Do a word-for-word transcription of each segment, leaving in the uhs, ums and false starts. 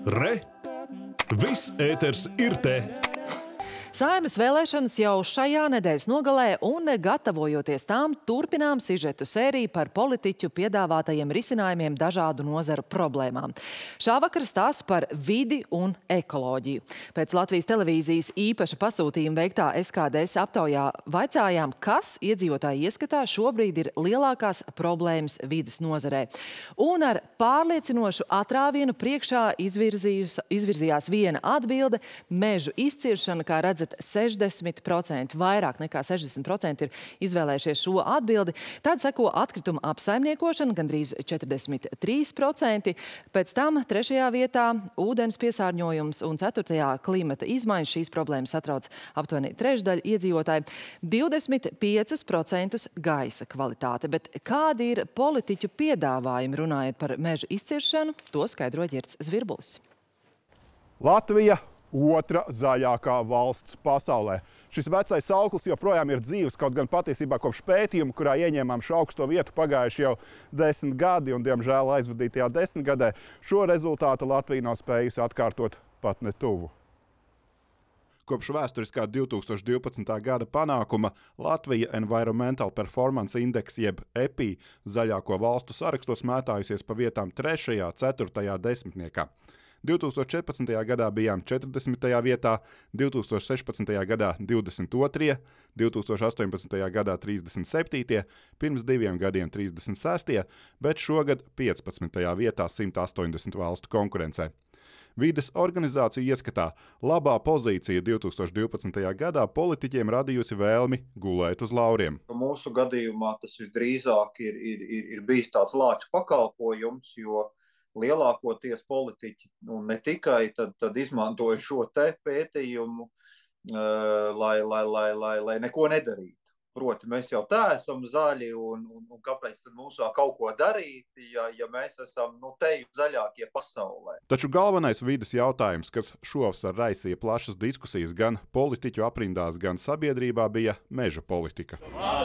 Re! Viss ēters ir te! Saeimas vēlēšanas jau šajā nedēļas nogalē un, gatavojoties tām, turpinām sižetu sēriju par politiķu piedāvātajiem risinājumiem dažādu nozaru problēmām. Šāvakar stāsts par vidi un ekoloģiju. Pēc Latvijas televīzijas īpaša pasūtījuma veiktā S K D S aptaujā vaicājām, kas iedzīvotāju ieskatā šobrīd ir lielākās problēmas vides nozarē. Un ar pārliecinošu atrāvienu priekšā izvirzījās viena atbilde – mežu izciršana, kā redzat, sešdesmit procenti, vairāk nekā sešdesmit procenti ir izvēlējušies šo atbildi. Tad seko atkrituma apsaimniekošana, gandrīz četrdesmit trīs procenti. Pēc tam trešajā vietā ūdens piesārņojums un ceturtajā klimata izmaiņas. Šīs problēmas satrauc aptuveni trešdaļu iedzīvotāju. divdesmit piecus procentus gaisa kvalitāte. Bet kādi ir politiķu piedāvājumi runājot par mežu izciršanu? To skaidro Ģirds Zvirbulis. Latvija – otra zaļākā valsts pasaulē. Šis vecais auklis joprojām ir dzīvs, kaut gan patiesībā kopš pētījuma, kurā ieņēmām šo augsto vietu pagājuši jau desmit gadi, un, diemžēl, aizvadītajā desmitgadē šo rezultātu Latvija nav spējusi atkārtot pat ne tuvu. Kopš vēsturiskā divtūkstoš divpadsmitā gada panākuma Latvija Environmental Performance Index jeb E P I zaļāko valstu sarakstos mētājusies pa vietām trešajā, ceturtajā desmitniekā. divtūkstoš četrpadsmitajā gadā bijām četrdesmitajā vietā, divtūkstoš sešpadsmitajā gadā divdesmit otrajā, divtūkstoš astoņpadsmitajā gadā trīsdesmit septītajā, pirms diviem gadiem trīsdesmit sestajā, bet šogad piecpadsmitajā vietā simt astoņdesmit valstu konkurencē. Vides organizācija ieskatā labā pozīcija divtūkstoš divpadsmitajā gadā politiķiem radījusi vēlmi gulēt uz lauriem. Mūsu gadījumā tas visdrīzāk ir, ir, ir, ir bijis tāds lāču pakalpojums, jo lielākoties politiķi, un ne tikai, tad, tad izmantoja šo te pētījumu, uh, lai, lai, lai, lai, lai neko nedarītu. Proti, mēs jau tā esam zaļi, un, un, un kāpēc tad mums vēl kaut ko darīt, ja, ja mēs esam nu, te zaļākie pasaulē. Taču galvenais vides jautājums, kas šovasar raisīja plašas diskusijas gan politiķu aprindās, gan sabiedrībā, bija meža politika.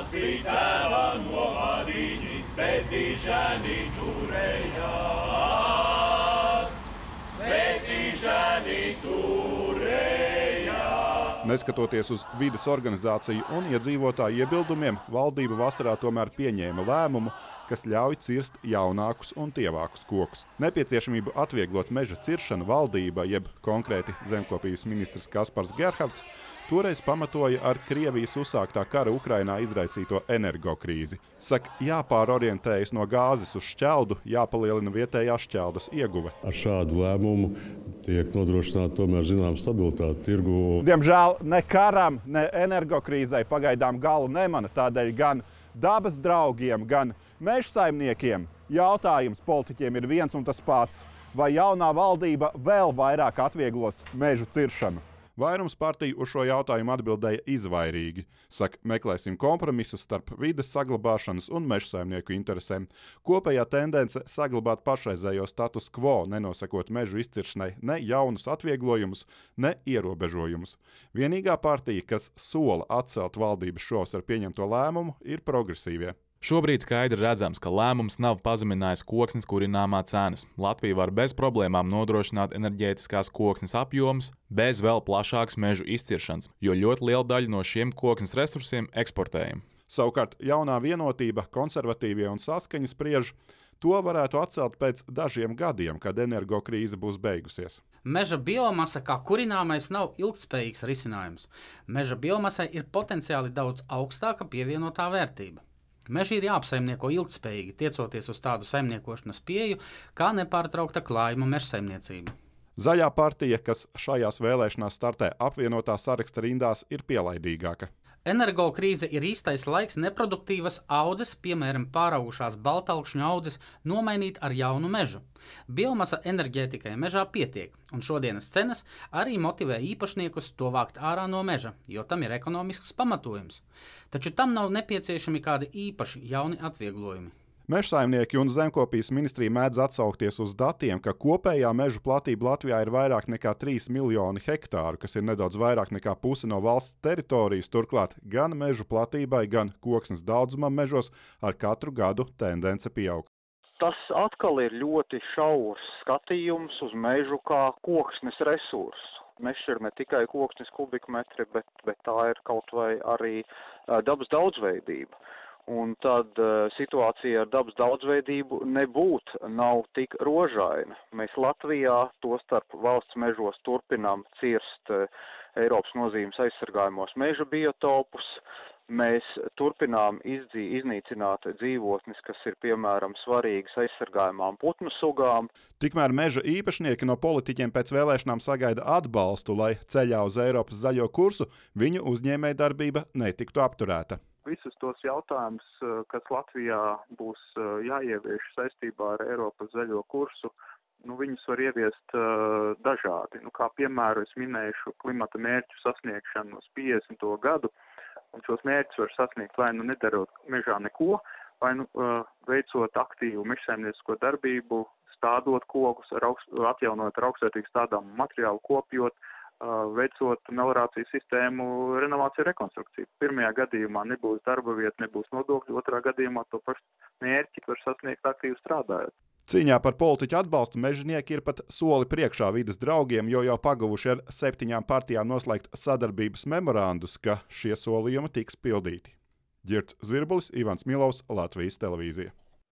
Neskatoties uz vides organizāciju un iedzīvotāju iebildumiem, valdība vasarā tomēr pieņēma lēmumu, kas ļauj cirst jaunākus un tievākus kokus. Nepieciešamību atvieglot meža ciršanu valdība, jeb konkrēti zemkopības ministrs Kaspars Gerhards, toreiz pamatoja ar Krievijas uzsāktā kara Ukrainā izraisīto energokrīzi. Saka, jāpārorientējas no gāzes uz šķeldu, jāpalielina vietējā šķeldas ieguve. Ar šādu lēmumu tiek nodrošināta tomēr zinām stabilitāte tirgu. Diemžēl ne karam, ne energokrīzai pagaidām galu nemana, tādēļ gan dabas draugiem, gan meža saimniekiem jautājums politiķiem ir viens un tas pats. Vai jaunā valdība vēl vairāk atvieglos mežu ciršanu? Vairums partiju uz šo jautājumu atbildēja izvairīgi. Saka, meklēsim kompromisus starp vides saglabāšanas un meža saimnieku interesēm. Kopējā tendence saglabāt pašreizējo status quo, nenosakot mežu izciršanai ne jaunus atvieglojumus, ne ierobežojumus. Vienīgā partija, kas sola atcelt valdības šovasar pieņemto lēmumu, ir progresīvie. Šobrīd skaidri redzams, ka lēmums nav pazeminājis koksnes kurināmā cenas. Latvija var bez problēmām nodrošināt enerģētiskās koksnes apjomus bez vēl plašākas mežu izciršanas, jo ļoti liela daļa no šiem koksnes resursiem eksportējam. Savukārt jaunā vienotība, konservatīvie un Saskaņa spriež, to varētu atcelt pēc dažiem gadiem, kad energokrīze būs beigusies. Meža biomasa kā kurināmais nav ilgtspējīgs risinājums. Meža biomasai ir potenciāli daudz augstāka pievienotā vērtība. Meži ir jāapsaimnieko ilgtspējīgi, tiecoties uz tādu saimniekošanas pieeju, kā nepārtraukta klājuma mežsaimniecība. Zaļā partija, kas šajās vēlēšanās startē apvienotā saraksta rindās, ir pielaidīgāka. Energokrīze ir īstais laiks neproduktīvas audzes, piemēram, pāraugušās baltalkšņu audzes, nomainīt ar jaunu mežu. Biomasa enerģētikai mežā pietiek, un šodienas cenas arī motivē īpašniekus to vākt ārā no meža, jo tam ir ekonomisks pamatojums. Taču tam nav nepieciešami kādi īpaši jauni atvieglojumi. Mežsaimnieki un zemkopības ministrija mēdz atsaukties uz datiem, ka kopējā mežu platība Latvijā ir vairāk nekā trīs miljoni hektāru, kas ir nedaudz vairāk nekā puse no valsts teritorijas. Turklāt gan mežu platībai, gan koksnes daudzumam mežos ar katru gadu tendence pieaug. Tas atkal ir ļoti šaurs skatījums uz mežu kā koksnes resursu. Mežs ir ne tikai koksnes kubikmetri, bet, bet tā ir kaut vai arī uh, dabas daudzveidība. Un tad uh, situācija ar dabas daudzveidību nebūtu nav tik rožaina. Mēs Latvijā, tostarp valsts mežos, turpinām cirst uh, Eiropas nozīmes aizsargājumos meža biotopus. Mēs turpinām izdzi, iznīcināt dzīvotnes, kas ir, piemēram, svarīgas aizsargājumām putnu sugām. Tikmēr meža īpašnieki no politiķiem pēc vēlēšanām sagaida atbalstu, lai ceļā uz Eiropas zaļo kursu viņu uzņēmējdarbība netiktu apturēta. Visus tos jautājumus, kas Latvijā būs jāievieš saistībā ar Eiropas zaļo kursu, nu, viņus var ieviest uh, dažādi. Nu, kā piemēru es minēšu klimata mērķu sasniegšanu uz piecdesmito gadu. Un šos mērķus var sasniegt vai nu nedarot mežā neko, vai nu uh, veicot aktīvu mežsaimniecisko darbību, stādot kokus, ar augst, atjaunot ar augstvērtīgu stādāmu materiālu, kopjot, uh, veicot meliorācijas sistēmu renovāciju rekonstrukciju. Pirmajā gadījumā nebūs darba vieta, nebūs nodokļu, otrā gadījumā to pašu mērķi var sasniegt aktīvi strādājot. Cīņā par politiķu atbalstu mežnieki ir pat soli priekšā vides draugiem, jo jau pagavuši ar septiņām partijām noslēgt sadarbības memorandus, ka šie solījumi tiks pildīti. Ģirds Zvirbulis, Ivans Milovs, Latvijas televīzija.